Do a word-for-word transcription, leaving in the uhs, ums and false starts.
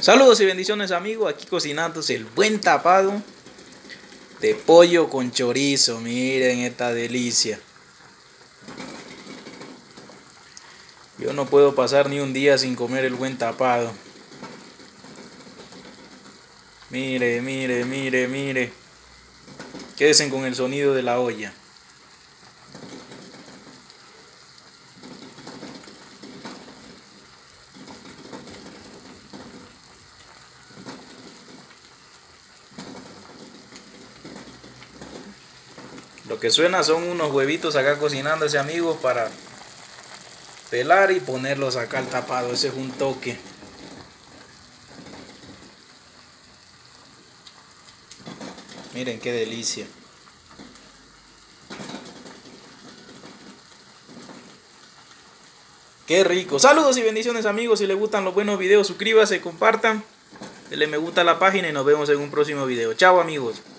Saludos y bendiciones amigos, aquí cocinándose el buen tapado de pollo con chorizo. Miren esta delicia. Yo no puedo pasar ni un día sin comer el buen tapado. Mire, mire, mire, mire. Quédense con el sonido de la olla. Lo que suena son unos huevitos acá cocinándose amigos para pelar y ponerlos acá al tapado. Ese es un toque. Miren qué delicia. Qué rico. Saludos y bendiciones amigos. Si les gustan los buenos videos, suscríbase, compartan, denle me gusta a la página y nos vemos en un próximo video. Chao amigos.